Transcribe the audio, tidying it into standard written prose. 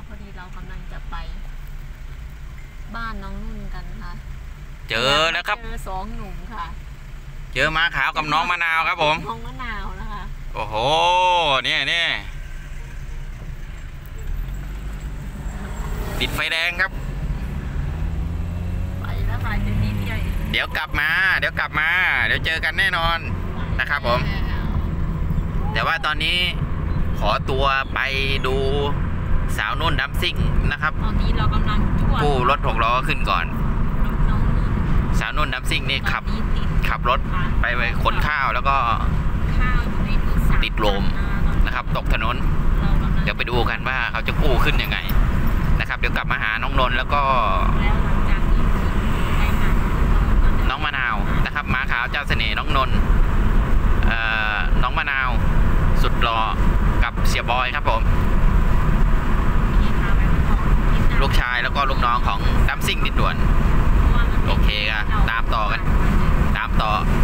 พอดีเรากำลังจะไปบ้านน้องนุ่นกันค่ะเจอแล้วครับเจอสองหนุ่มค่ะเจอม้าขาวกับน้องมะนาวครับผมน้องมะนาวนะคะโอ้โหเนี่ยติดไฟแดงครับไปแล้วค่ะจะนิดใหญ่เดี๋ยวกลับมาเดี๋ยวเจอกันแน่นอนนะครับผมแต่ว่าตอนนี้ขอตัวไปดูสาวนุ่นดัมซิ่งนะครับตอนนี้เรากำลังกู้รถ6 ล้อขึ้นก่อนน้องนุ่นสาวนุ่นดัมซิ่งนี่ขับรถไปขนข้าวแล้วก็ติดลมนะครับตกถนนเดี๋ยวไปดูกันว่าเขาจะกู้ขึ้นยังไงนะครับเดี๋ยวกลับมาหาน้องนนท์แล้วก็น้องมะนาวนะครับม้าขาวเจ้าเสน่ห์น้องนนท์น้องมะนาวสุดหล่อกับเสียบอยครับผมลูกชายแล้วก็ลูกน้องของดัมซิ่งดินด่วนโอเคครับตามต่อ